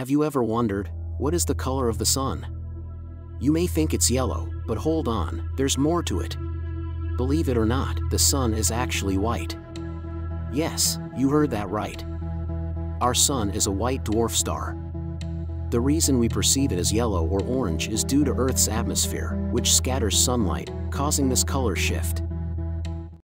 Have you ever wondered, what is the color of the sun? You may think it's yellow, but hold on, there's more to it. Believe it or not, the sun is actually white. Yes, you heard that right. Our sun is a white dwarf star. The reason we perceive it as yellow or orange is due to Earth's atmosphere, which scatters sunlight, causing this color shift.